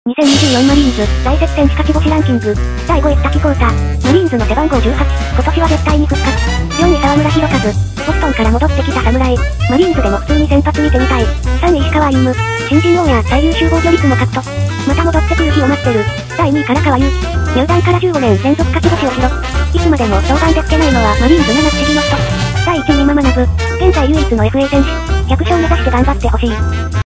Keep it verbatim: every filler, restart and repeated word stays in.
にせんにじゅうよんマリーンズ、大接戦し勝ち星ランキング。だいごい滝幸太。マリーンズの背番号じゅうはち、今年は絶対に復活。よんい沢村博和。ボストンから戻ってきた侍。マリーンズでも普通に先発見てみたい。さんい石川歩夢。新人王や最優秀防御率も獲得。また戻ってくる日を待ってる。だいにい唐川祐希。入団からじゅうごねん連続勝ち星を記録。いつまでも登板でつけないのはマリーンズ七不思議の一つ。だいいちい美馬学。現在唯一の エフエー 選手。ひゃく勝目指して頑張ってほしい。